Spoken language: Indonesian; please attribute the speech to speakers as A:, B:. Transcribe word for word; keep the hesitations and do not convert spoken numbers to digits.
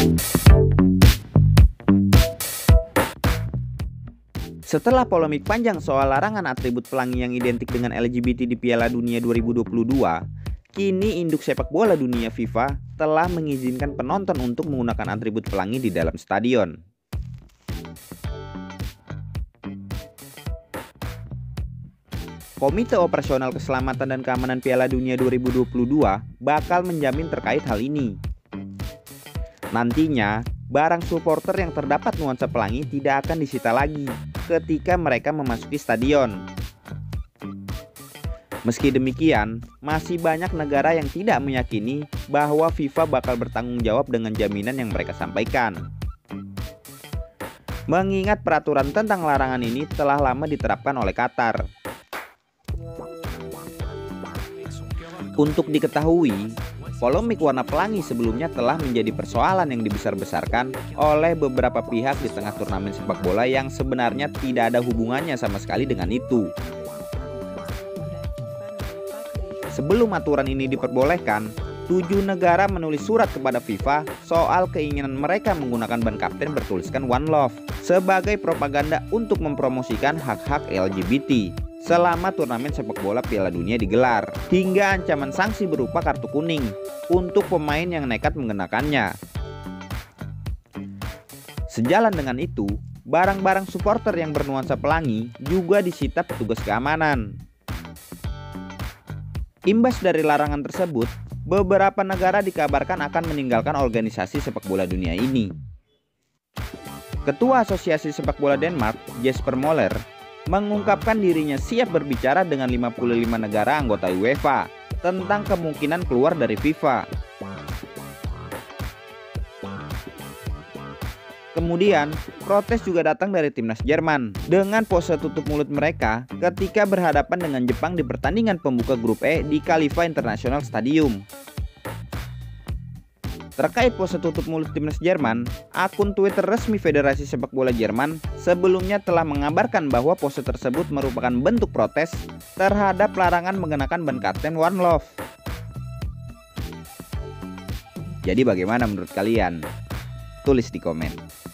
A: Setelah polemik panjang soal larangan atribut pelangi yang identik dengan L G B T di Piala Dunia dua ribu dua puluh dua, kini induk sepak bola dunia FIFA telah mengizinkan penonton untuk menggunakan atribut pelangi di dalam stadion. Komite Operasional Keselamatan dan Keamanan Piala Dunia dua ribu dua puluh dua bakal menjamin terkait hal ini. Nantinya, barang supporter yang terdapat nuansa pelangi tidak akan disita lagi ketika mereka memasuki stadion. Meski demikian, masih banyak negara yang tidak meyakini bahwa FIFA bakal bertanggung jawab dengan jaminan yang mereka sampaikan. Mengingat peraturan tentang larangan ini telah lama diterapkan oleh Qatar. Untuk diketahui, polemik warna pelangi sebelumnya telah menjadi persoalan yang dibesar-besarkan oleh beberapa pihak di tengah turnamen sepak bola yang sebenarnya tidak ada hubungannya sama sekali dengan itu. Sebelum aturan ini diperbolehkan, tujuh negara menulis surat kepada FIFA soal keinginan mereka menggunakan ban kapten bertuliskan One Love sebagai propaganda untuk mempromosikan hak-hak L G B T selama turnamen sepak bola Piala Dunia digelar, hingga ancaman sanksi berupa kartu kuning untuk pemain yang nekat mengenakannya. Sejalan dengan itu, barang-barang supporter yang bernuansa pelangi juga disita petugas keamanan. Imbas dari larangan tersebut, beberapa negara dikabarkan akan meninggalkan organisasi sepak bola dunia ini. Ketua Asosiasi Sepak Bola Denmark, Jesper Moller, mengungkapkan dirinya siap berbicara dengan lima puluh lima negara anggota UEFA tentang kemungkinan keluar dari FIFA. Kemudian, protes juga datang dari timnas Jerman dengan pose tutup mulut mereka ketika berhadapan dengan Jepang di pertandingan pembuka grup E di Khalifa International Stadium. Terkait pose tutup mulut timnas Jerman, akun Twitter resmi Federasi Sepak Bola Jerman sebelumnya telah mengabarkan bahwa pose tersebut merupakan bentuk protes terhadap larangan mengenakan ban kapten One Love. Jadi bagaimana menurut kalian? Tulis di komen.